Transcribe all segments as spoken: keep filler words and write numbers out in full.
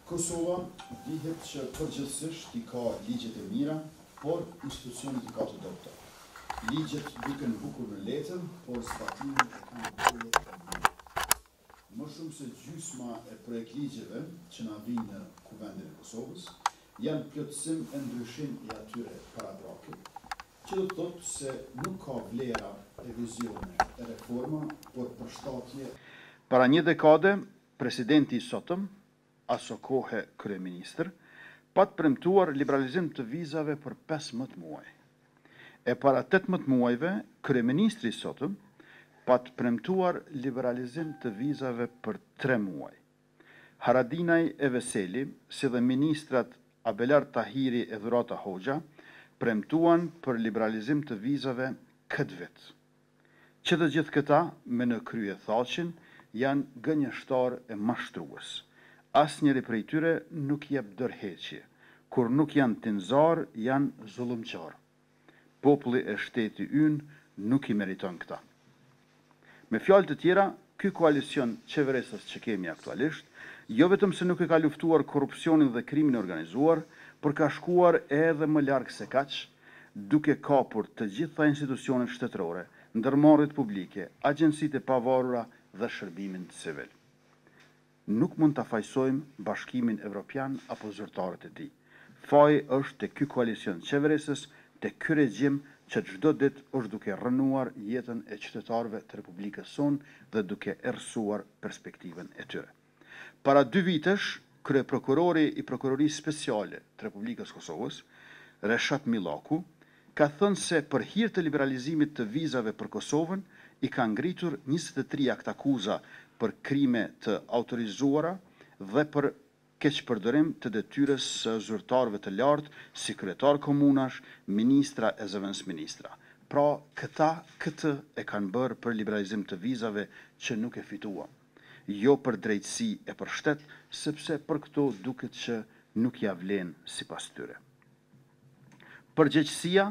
Kosova dihet që përgjithsisht i ka ligjet e mira, por institucionet i ka të dobta. Ligjet duken bukur në letër, por zbatimin e kanë vërtet të mirë. Më shumë se gjysma e projekt ligjeve që na vinë në Kuvendin e Kosovës janë plotësim e ndryshim i atyre paragrafit, që do të thotë se nuk ka vlera e vizione e reforma, por përshtatje. Para një dekade, presidenti i sotëm, aso kohe kryeministër, pat premtuar liberalizim të vizave për pesëmbëdhjetë muaj. E para tetëmbëdhjetë muajve, kryeministri i sotëm pat premtuar liberalizim të vizave për tre muaj. Haradinaj e Veseli, si dhe ministrat Abelar Tahiri e Dhurata Hoxha, premtuan për liberalizim të vizave këtë vit. Që të gjithë këta, me në krye thashin, janë gënjeshtar e mashtrues. Asnjëri prej tyre nuk jep dërheqje, kur nuk janë tinzar, janë zullumqar. Populli e shteti ynë nuk i meriton këta. Me fjalë të tjera, ky koalicion qeverisës që kemi aktualisht, jo vetëm se nuk e ka luftuar korrupsionin dhe krimin e organizuar, por ka shkuar edhe më larg se kaq, duke kapur të gjitha institucionet shtetërore, ndërmarrjet publike, agjencitë e pavarura dhe shërbimin civil. Nuk mund të fajsojmë Bashkimin Evropian apo zyrtarët e tij. Faji është te ky koalicion qeverisës, te ky regjim që çdo ditë është duke rënuar jetën e qytetarëve të Republikës sonë dhe duke errësuar perspektivën e tyre. Para dy vitesh, kryeprokurori i Prokurorisë Speciale të Republikës Kosovës, Reshat Millaku, ka thënë se për hir të liberalizimit të vizave për Kosovën i ka ngritur njëzet e tre akt akuza për krime të autorizuara dhe për keqpërdorim të detyrës së zyrtarëve të lartë, si kryetar komunash, ministra e zëvendës ministra. Pra, këta këtë e kanë bërë për liberalizim të vizave që nuk e fituan. Jo për drejtësi e për shtet, sepse për këto duket që nuk ja vlen sipas tyre. Përgjegjësia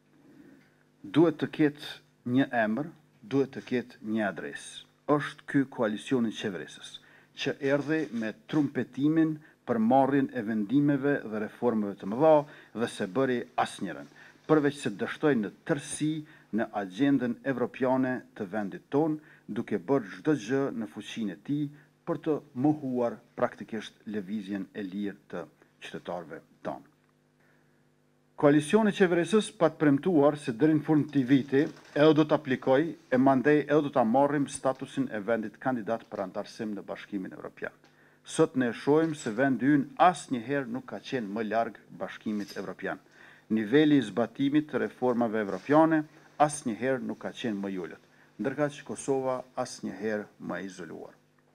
duhet të ketë një emër, duhet të ketë një adresë. Është ky koalicioni qeverisës, që erdhi me trumpetimin për marrjen e vendimeve dhe reformave të mëdha dhe se bëri asnjërin, përveç se dështoi në tërësi në agjendën evropiane të vendit tonë, duke bërë çdo gjë në fuqinë e tij për të mohuar praktikisht lëvizjen e lirë të qytetarëve tonë. Koalicioni qeverisës pa të premtuar se deri në fund të viti edhe do të aplikoj e mandej edhe do të marrim statusin e vendit kandidat për antarësim në Bashkimin Evropian. Sot ne shohim se vendi ynë asnjëherë nuk ka qenë më larg Bashkimit Evropian. Niveli i zbatimit të reformave evropiane asnjëherë nuk ka qenë më i ulët, ndërkaq Kosova asnjëherë më e izoluar.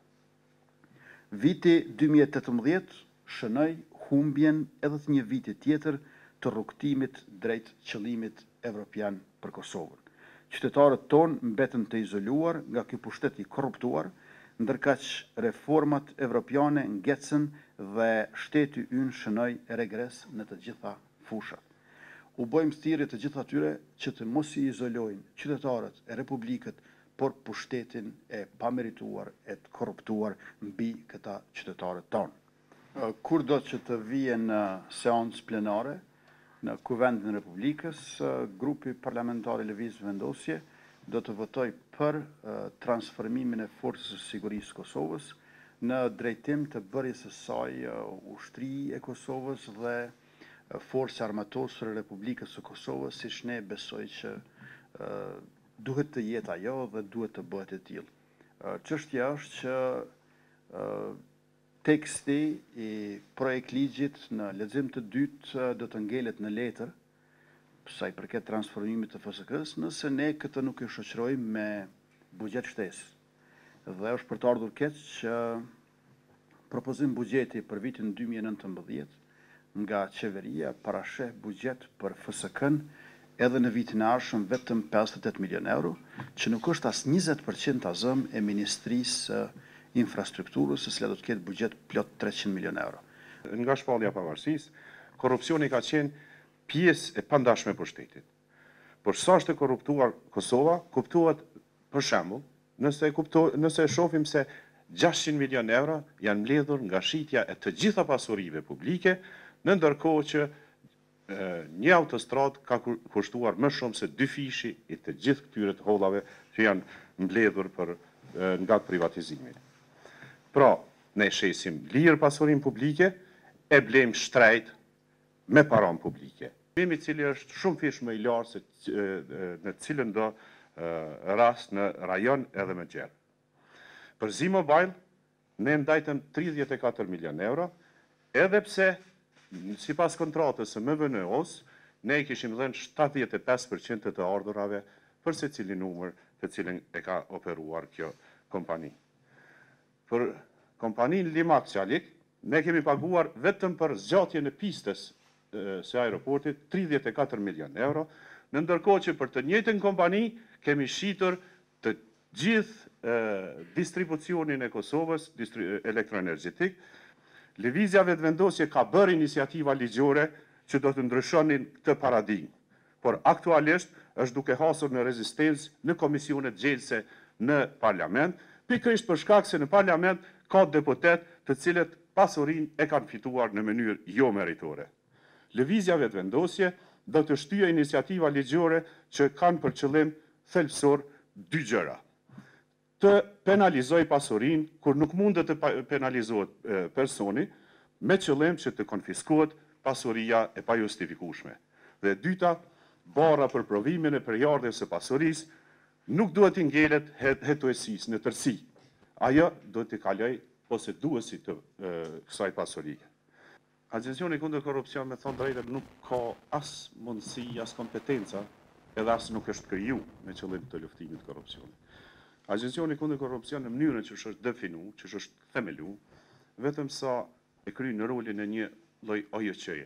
Viti dy mijë e tetëmbëdhjetë shënoi humbjen edhe të një viti tjetër të rrugtimit drejt qëllimit evropian për Kosovën. Qytetarët tonë mbetën të izoluar nga ky pushtet i korruptuar, ndërkaq reformat evropiane ngecën dhe shteti ynë shënoi regres në të gjitha fushat. U bëjmë thirrje të gjithë atyre që të mos i izolojnë qytetarët e Republikët, por pushtetin e pamerituar e të korruptuar mbi këta qytetarët tonë. Kur do që të vijë në seancë plenare, në Kuvendin e Republikës, grupi parlamentar i Lëvizjes Vendosje do të votoj për transformimin e Forcës së Sigurisë Kosovës në drejtim të bërjes së saj ushtri e Kosovës dhe Forca Armatosur e Republikës së Kosovës, siç ne besoj që duhet të jetë ajo dhe duhet të bëhet e tillë. Çështja është që teksti i projekt ligjit në lexim të dytë do të ngelet në letër, sa i përket transformimit të F S K-s, nëse ne këtë nuk e shoqërojmë me buxhet shtesë. Dhe është për të ardhur keq që propozim buxheti për vitin dy mijë e nëntëmbëdhjetë nga qeveria parasheh buxhet për F S K-n edhe në vitin e ardhshëm vetëm pesëdhjetë e tetë milion euro, që nuk është as njëzet përqind azëm e Ministrisë infrastrukturës, se do të ketë buxhet plot treqind milion euro. Nga shpallja e pavarësisë, korrupsioni ka qenë pjesë e pandashme e pushtetit. Por sa është e korruptuar Kosova, kuptohet për shembull, nëse kupto, nëse shohim se gjashtëqind milion euro janë mbledhur nga shitja e të gjitha pasurive publike, në ndërkohë që e, një autostradë ka kushtuar më shumë se dy fishi i të gjithë këtyre të hollave që janë mbledhur për, e, nga privatizimi. Pra, ne shesim lirë pasurinë publike, e blejmë shtrejt me param publike. Problemi i cili është shumë fish më i lartë se e, e, në cilën do e, rast në rajon edhe më gjerë. Për Z-Mobile, ne ndajtëm tridhjetë e katër milion euro, edhe pse, si pas kontratës së M V N O-s, ne i kishim dhenë shtatëdhjetë e pesë përqind të ardhurave për se cili numër të cilin e ka operuar kjo kompani. Për kompanin Limak Qalik, ne kemi paguar vetëm për zgjatjen e pistës e, së aeroportit tridhjetë e katër milion euro, në ndërkohë që për të njëjtën kompani kemi shitur të gjithë e, distribucionin e Kosovës distri, elektroenergjetik. Lëvizja vetëvendosje ka bërë iniciativa ligjore që do të ndryshonin këtë paradigmë, por aktualisht është duke hasur në rezistencë në komisionet gjelse në parlament, pikërisht për shkak se në parlament ka deputet të cilët pasurinë e kanë fituar në mënyrë jo meritore. Lëvizja vetëvendosje do të shtyjë iniciativa ligjore që kanë për qëllim thelbësor dy gjëra. Të penalizoj pasurinë kur nuk mundet të penalizohet personi, me qëllim që të konfiskohet pasuria e pajustifikueshme. Dhe dyta, bara për provimin e përjardhjes së pasurisë nuk duhet të ngelet hetuesisë në tërësi. Ajo duhet të kaloj poseduesit të e, kësaj pasurie. Agencioni kundër korrupsion, me thonë drejtën, nuk ka as mundësi, as kompetenca, edhe as nuk është kriju me qëllim të luftimit të korrupsionit. Agencioni kundër korrupsion në mënyrën që është definu, që është themelu, vetëm sa e kryen në rolin e një lloj O J Q-je.